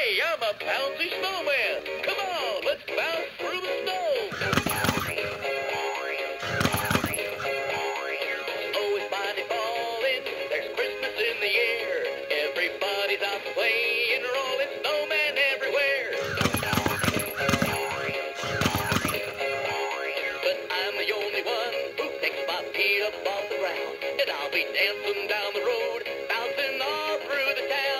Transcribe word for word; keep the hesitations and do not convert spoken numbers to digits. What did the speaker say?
Hey, I'm a bouncy snowman. Come on, let's bounce through the snow. Snow is mighty falling. There's Christmas in the air. Everybody's out playing, rolling snowman everywhere. But I'm the only one who picks my feet up off the ground, and I'll be dancing down the road, bouncing all through the town.